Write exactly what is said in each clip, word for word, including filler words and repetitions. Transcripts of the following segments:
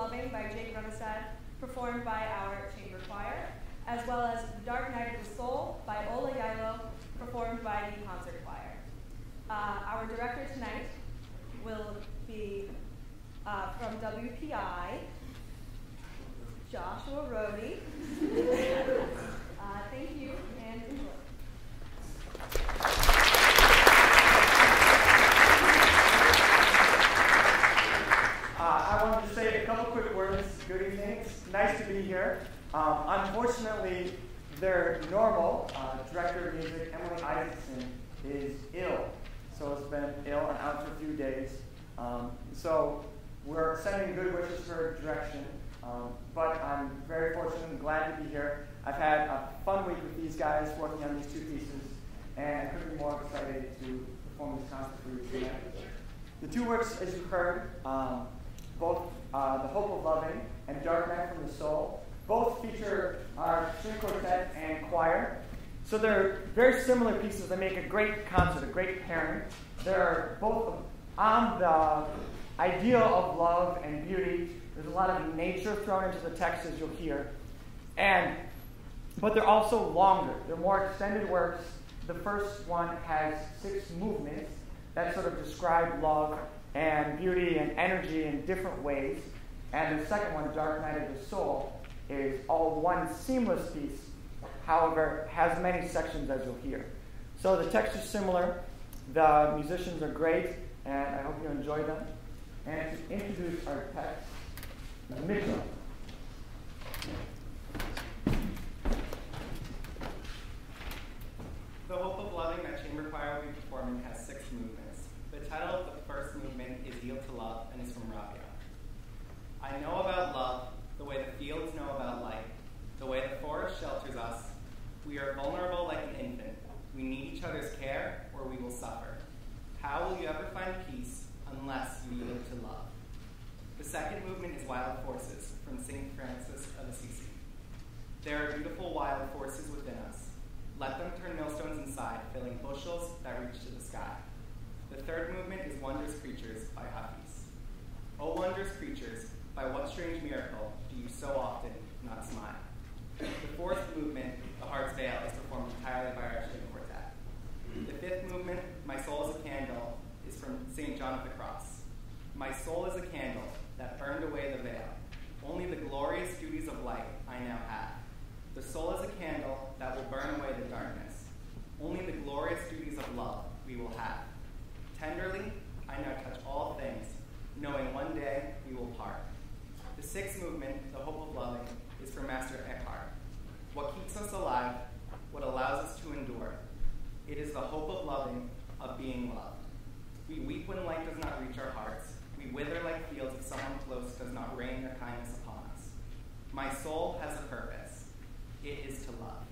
Loving by Jake Runestad, performed by our chamber choir, as well as The Dark Night of the Soul by Ola Yailo, performed by the concert choir. Uh, our director tonight will be uh, from W P I, Joshua Rohde. uh, thank you, and enjoy. Uh, I wanted to say a couple quick words. Good evening. It's nice to be here. Um, unfortunately, their normal uh, director of music, Emily Isaacson, is ill. So it's been ill and out for a few days. Um, so we're sending good wishes for her direction. Um, but I'm very fortunate and glad to be here. I've had a fun week with these guys working on these two pieces, and I couldn't be more excited to perform this concert for you tonight. The two works, as you heard, um, both uh, The Hope of Loving and Dark Night from the Soul, both feature our string quartet and choir. So they're very similar pieces that make a great concert, a great pairing. They're both on the idea of love and beauty. There's a lot of nature thrown into the text, as you'll hear. And, but they're also longer. They're more extended works. The first one has six movements that sort of describe love and beauty and energy in different ways. And the second one, Dark Night of the Soul, is all one seamless piece, however, has many sections, as you'll hear. So the text is similar, the musicians are great, and I hope you enjoy them. And to introduce our text, Mitchell. The Hope of Loving that chamber choir will be performing has six movements. The title of the first movement is Yield to Love and is from Rabia. I know about love the way the fields know about light, the way the forest shelters us. We are vulnerable like an infant. We need each other's care or we will suffer. How will you ever find peace unless you yield to love? The second movement is Wild Forces from Saint Francis of Assisi. There are beautiful wild forces within us. Let them turn millstones inside, filling bushels that reach to the sky. The third movement is Wondrous Creatures by Hafiz. O wondrous creatures, by what strange miracle do you so often not smile? The fourth movement, The Heart's Veil, is performed entirely by our string quartet. The fifth movement, My Soul is a Candle, is from Saint John of the Cross. My soul is a candle that burned away the veil. Only the glorious duties of light I now have. The soul is a candle that will burn away the darkness. Only the glorious duties of love we will have. Tenderly, I now touch all things, knowing one day we will part. The sixth movement, The Hope of Loving, is from Master Eckhart. What keeps us alive, what allows us to endure. It is the hope of loving, of being loved. We weep when light does not reach our hearts. We wither like fields if someone close does not rain their kindness upon us. My soul has a purpose. It is to love.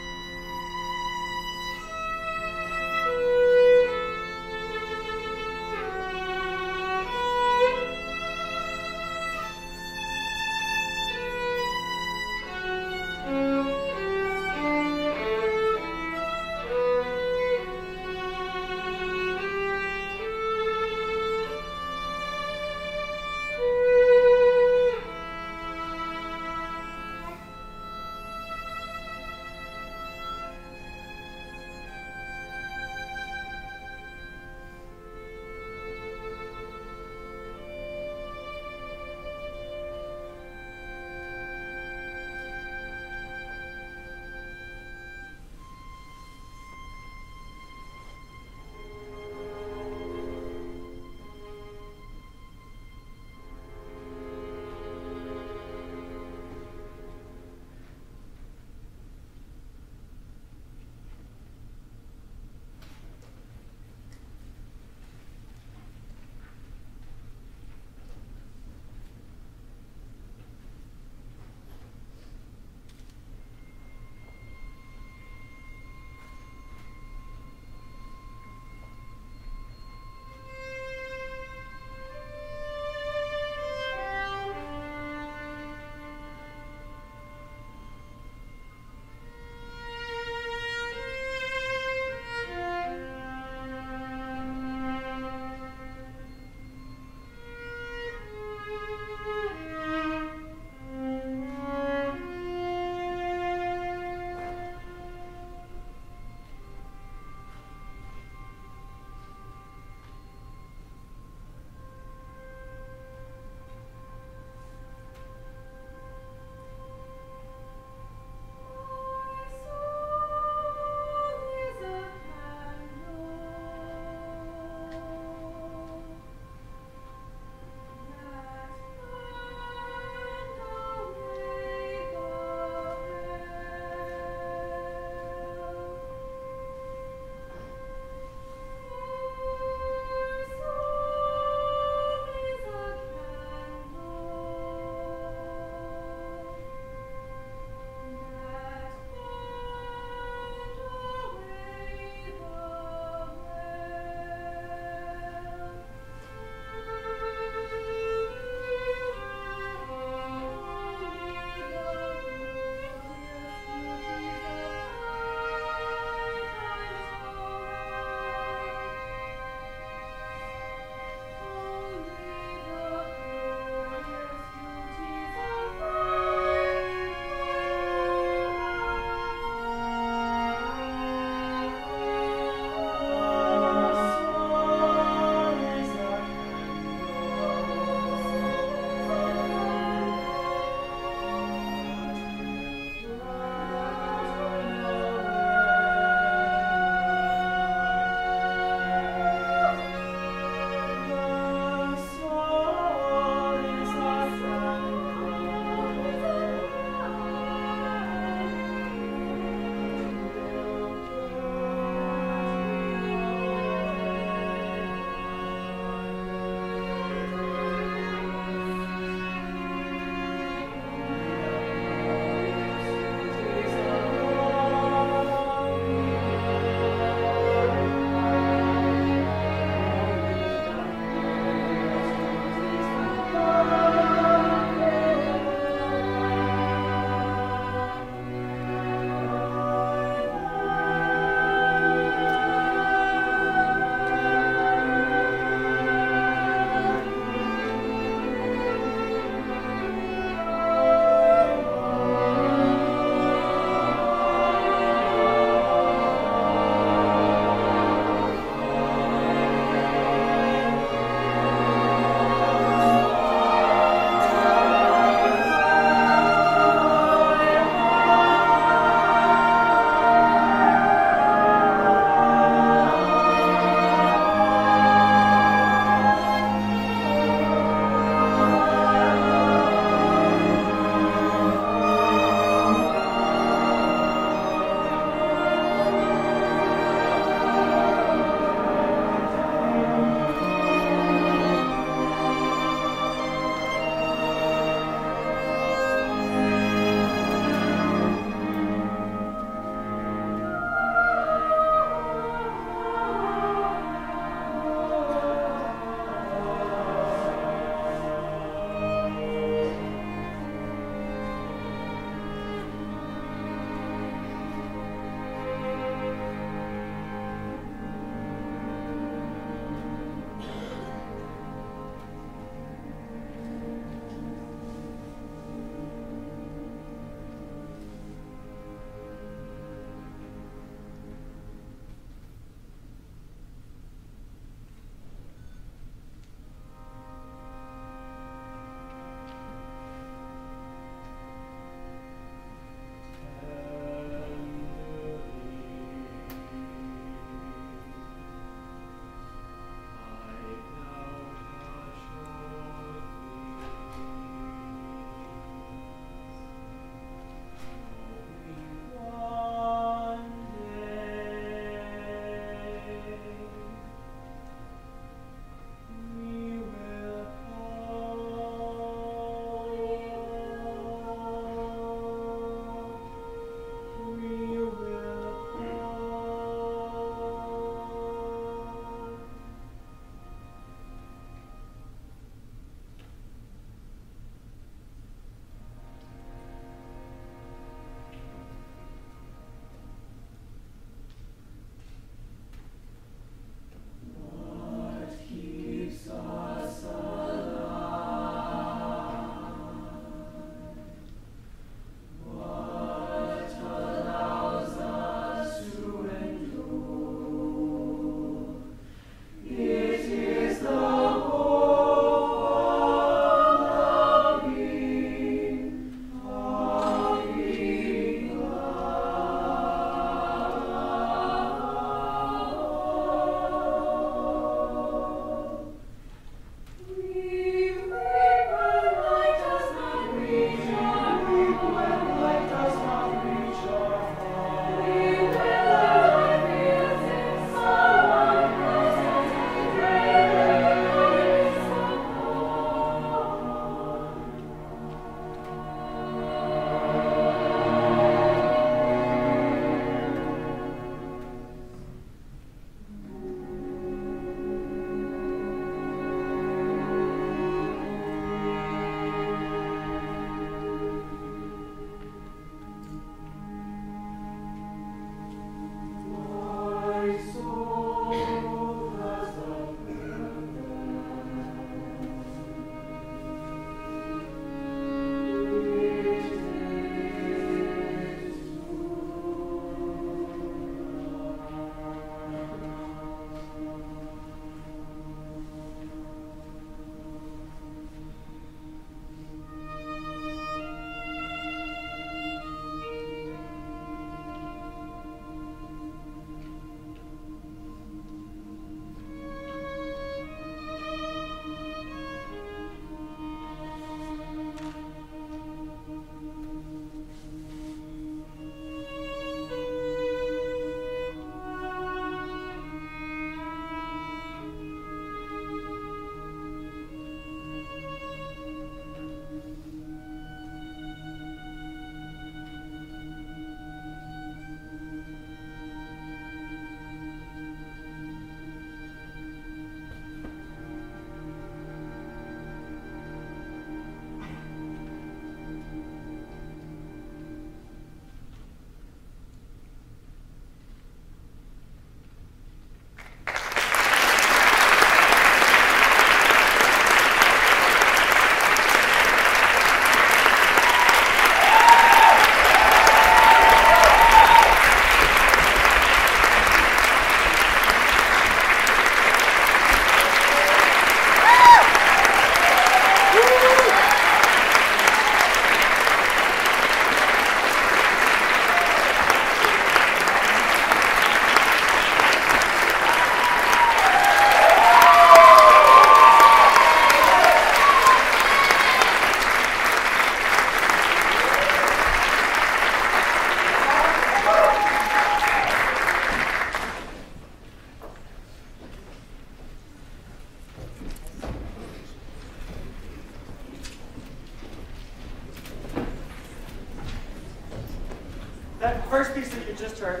That first piece that you just heard.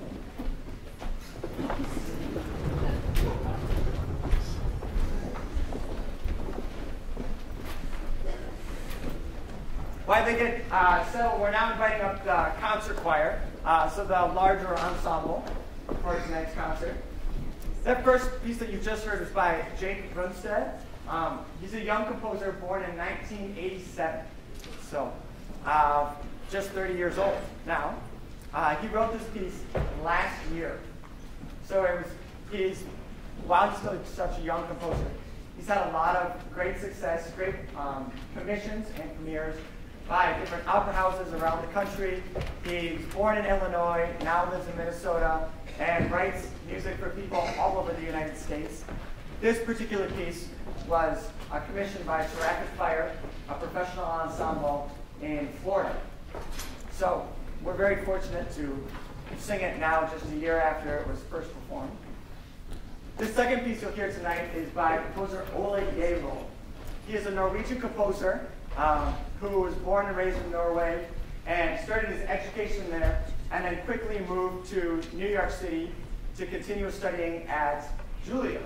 While they get uh, settled, we're now inviting up the concert choir, uh, so the larger ensemble for tonight's concert. That first piece that you just heard is by Jacob Brunstad. Um, he's a young composer born in nineteen eighty-seven, so uh, just thirty years old now. Uh, he wrote this piece last year, so it was he's while he's still such a young composer, he's had a lot of great success, great um, commissions and premieres by different opera houses around the country. He's born in Illinois, now lives in Minnesota, and writes music for people all over the United States. This particular piece was uh, commissioned by Seraphic Fire, a professional ensemble in Florida. So we're very fortunate to sing it now, just a year after it was first performed. The second piece you'll hear tonight is by composer Ole Yelo. He is a Norwegian composer um, who was born and raised in Norway and started his education there, and then quickly moved to New York City to continue studying at Juilliard.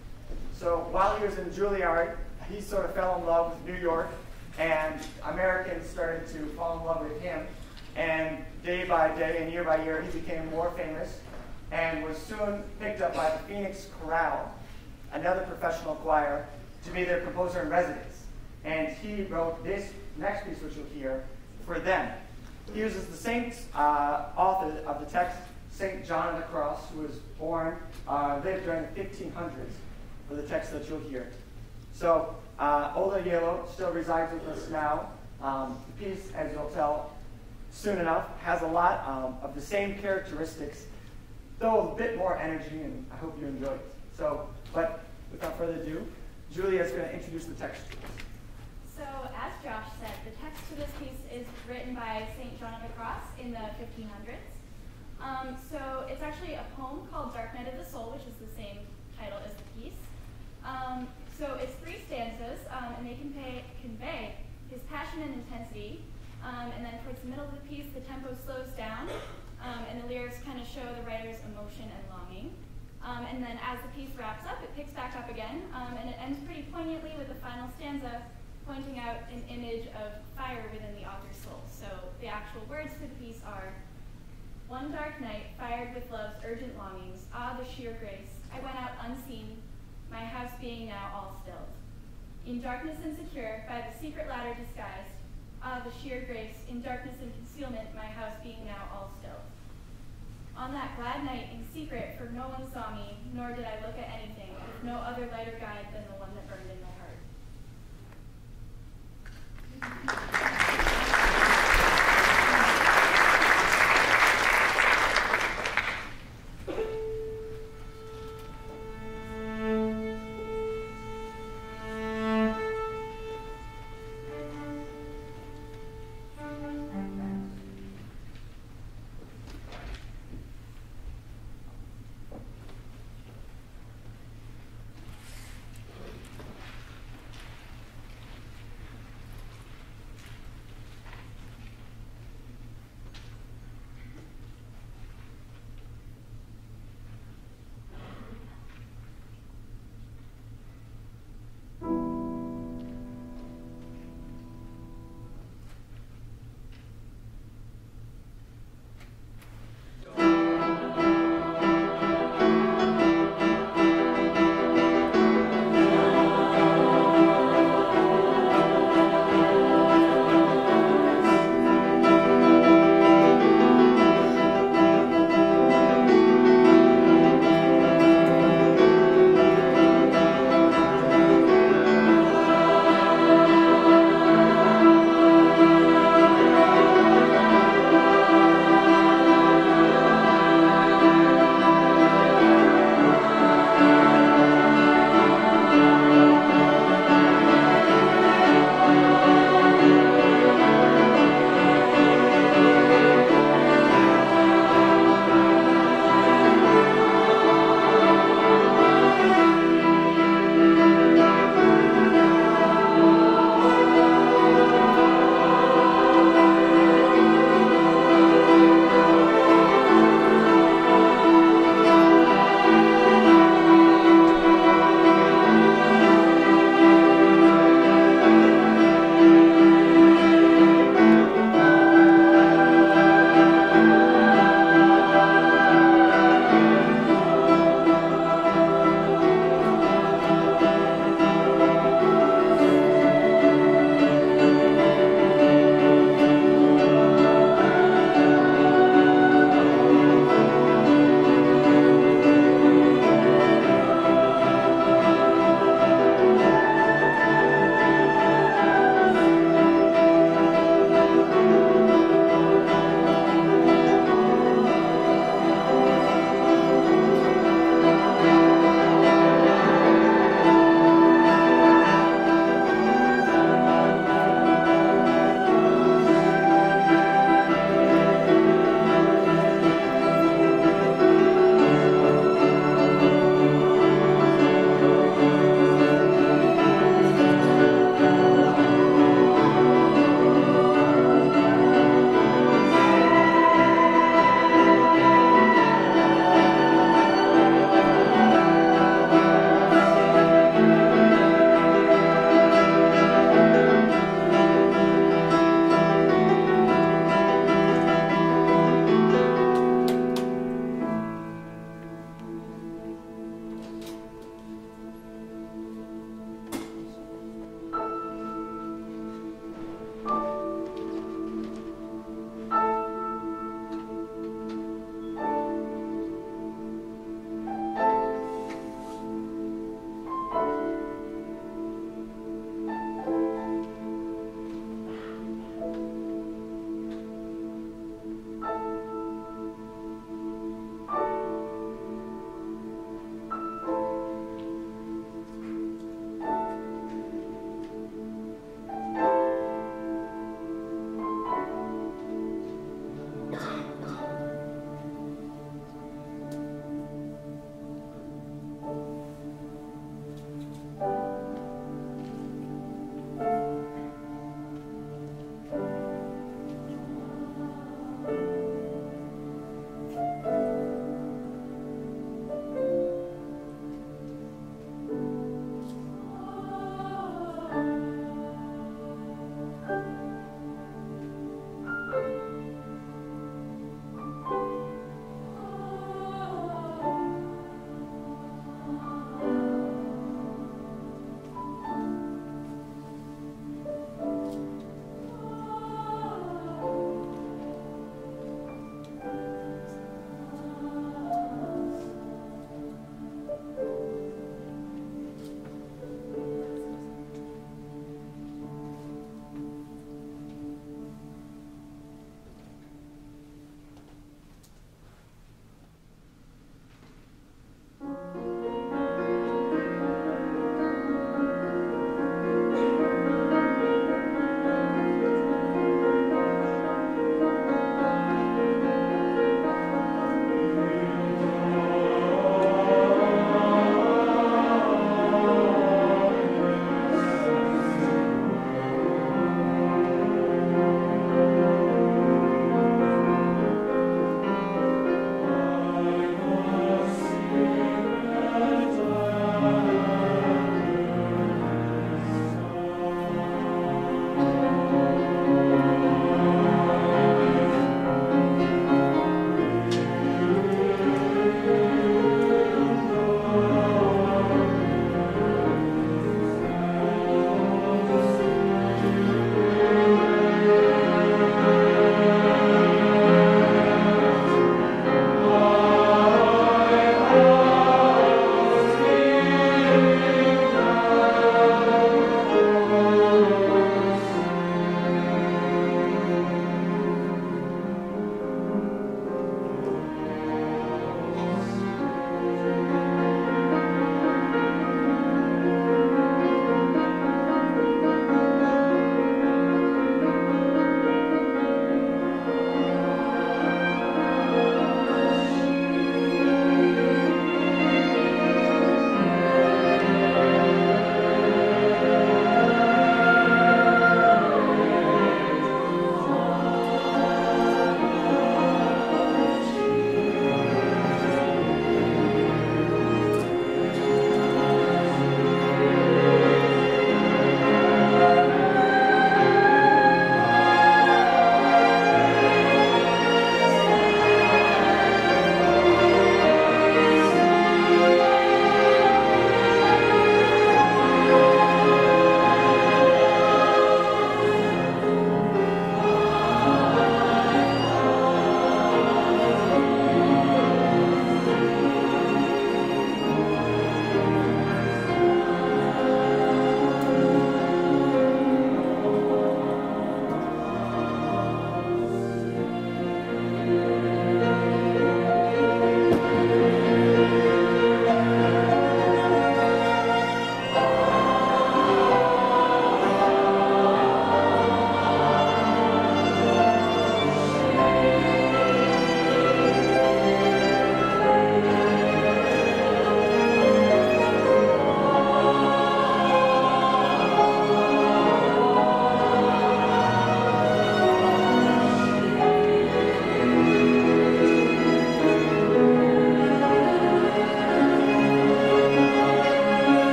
So while he was in Juilliard, he sort of fell in love with New York, and Americans started to fall in love with him. And day by day and year by year, he became more famous and was soon picked up by the Phoenix Chorale, another professional choir, to be their composer in residence. And he wrote this next piece, which you'll hear, for them. He uses the same uh, author of the text, Saint John of the Cross, who was born, uh, lived during the fifteen hundreds, for the text that you'll hear. So uh, Ole Yelo still resides with us now. Um, the piece, as you'll tell soon enough, has a lot um, of the same characteristics, though a bit more energy, and I hope you enjoy it. So, but without further ado, Julia is going to introduce the text to us. So, as Josh said, the text for this piece is written by Saint John of the Cross in the fifteen hundreds. Um, so, it's actually a poem called Dark Night of the Soul, which is the same title as the piece. Um, so, it's three stanzas, um, and they convey, convey his passion and intensity. Um, and then towards the middle of the piece, the tempo slows down, um, and the lyrics kind of show the writer's emotion and longing. Um, and then as the piece wraps up, it picks back up again, um, and it ends pretty poignantly with the final stanza pointing out an image of fire within the author's soul. So the actual words for the piece are, "One dark night, fired with love's urgent longings, ah, the sheer grace, I went out unseen, my house being now all stilled. In darkness insecure, by the secret ladder disguised, ah, the sheer grace, in darkness and concealment, my house being now all stilled. On that glad night, in secret, for no one saw me, nor did I look at anything, with no other lighter guide than the one that burned in my heart."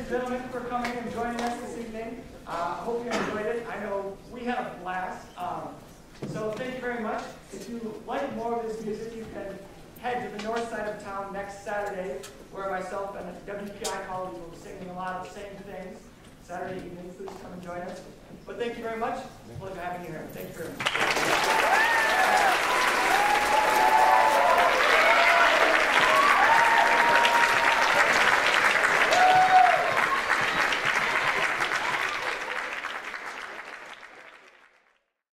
and gentlemen, for coming and joining us this evening. I uh, hope you enjoyed it. I know we had a blast. Um, so thank you very much. If you like more of this music, you can head to the north side of town next Saturday, where myself and a W P I colleague will be singing a lot of the same things. Saturday evening, please come and join us. But thank you very much. It's a pleasure having you here. Thank you very much.